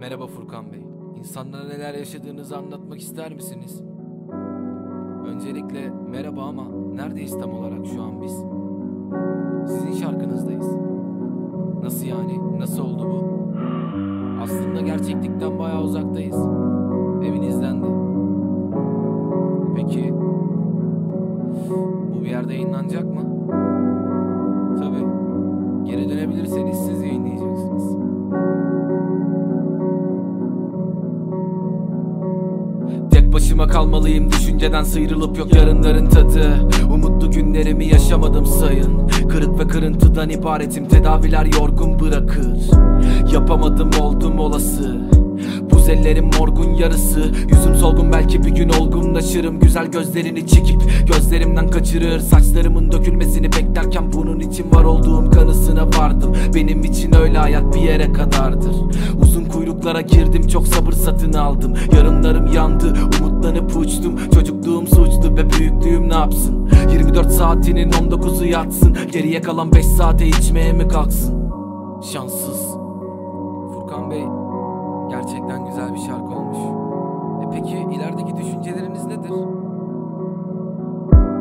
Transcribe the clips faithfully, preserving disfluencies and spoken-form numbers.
Merhaba Furkan Bey. İnsanlara neler yaşadığınızı anlatmak ister misiniz? Öncelikle merhaba ama neredeyiz tam olarak şu an biz? Sizin şarkınızdayız. Nasıl yani? Nasıl oldu bu? Aslında gerçeklikten bayağı uzaktayız. Evinizden de. Peki bu bir yerde yayınlanacak mı? Tabii. Geri dönebilirseniz siz yayınlayacaksınız. Tek başıma kalmalıyım, düşünceden sıyrılıp yok yarınların tadı. Umutlu günlerimi yaşamadım sayın. Kırık ve kırıntıdan ibaretim, tedaviler yorgun bırakır. Yapamadım, oldum olası. Buz ellerim morgun yarısı. Yüzüm solgun, belki bir gün olgunlaşırım. Güzel gözlerini çekip gözlerimden kaçırır. Saçlarımın dökülmesini beklerken bunun için var olduğum kanısına vardım. Benim için öyle hayat bir yere kadardır. Uzun kuyruklara girdim, çok sabır satın aldım. Yarınlarım yandı, umutlanıp uçtum. Çocukluğum suçtu ve büyüklüğüm ne yapsın? Yirmi dört saatinin on dokuzu yatsın. Geriye kalan beş saate içmeye mi kalksın? Şanssız. Furkan Bey, gerçekten güzel bir şarkı olmuş. E peki ilerideki düşünceleriniz nedir?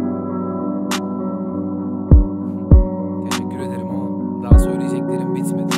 Teşekkür ederim ama daha söyleyeceklerim bitmedi.